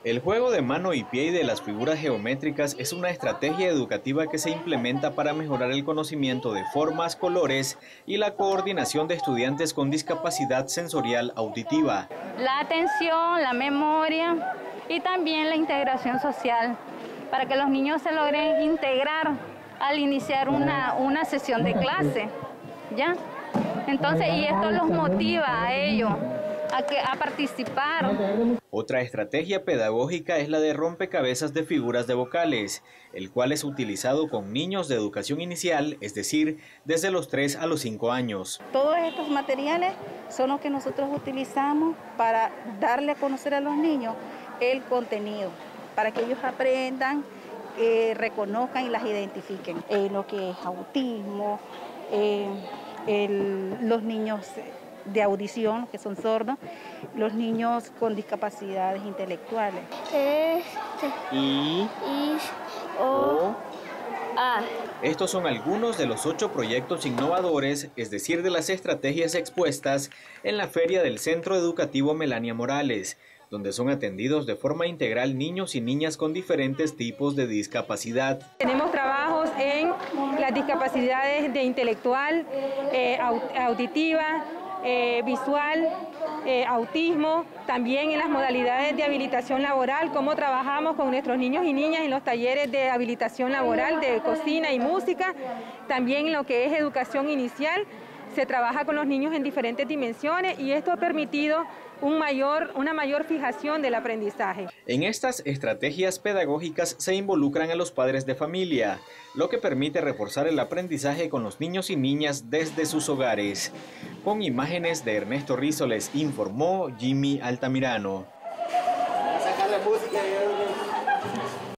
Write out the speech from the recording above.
El juego de mano y pie y de las figuras geométricas es una estrategia educativa que se implementa para mejorar el conocimiento de formas, colores y la coordinación de estudiantes con discapacidad sensorial auditiva. La atención, la memoria y también la integración social, para que los niños se logren integrar al iniciar una sesión de clase, ¿ya? Entonces, y esto los motiva a ellos a participar. Otra estrategia pedagógica es la de rompecabezas de figuras de vocales, el cual es utilizado con niños de educación inicial, es decir, desde los 3 a los 5 años. Todos estos materiales son los que nosotros utilizamos para darle a conocer a los niños el contenido, para que ellos aprendan, reconozcan y las identifiquen. Lo que es autismo, los niños de audición, que son sordos, los niños con discapacidades intelectuales. Estos son algunos de los 8 proyectos innovadores, es decir, de las estrategias expuestas en la Feria del Centro Educativo Melania Morales, donde son atendidos de forma integral niños y niñas con diferentes tipos de discapacidad. Tenemos trabajos en las discapacidades de intelectual, auditiva, visual, autismo, también en las modalidades de habilitación laboral, cómo trabajamos con nuestros niños y niñas en los talleres de habilitación laboral, de cocina y música, también en lo que es educación inicial, se trabaja con los niños en diferentes dimensiones y esto ha permitido una mayor fijación del aprendizaje. En estas estrategias pedagógicas se involucran a los padres de familia, lo que permite reforzar el aprendizaje con los niños y niñas desde sus hogares. Con imágenes de Ernesto Rizzo les informó Jimmy Altamirano. A sacar la música.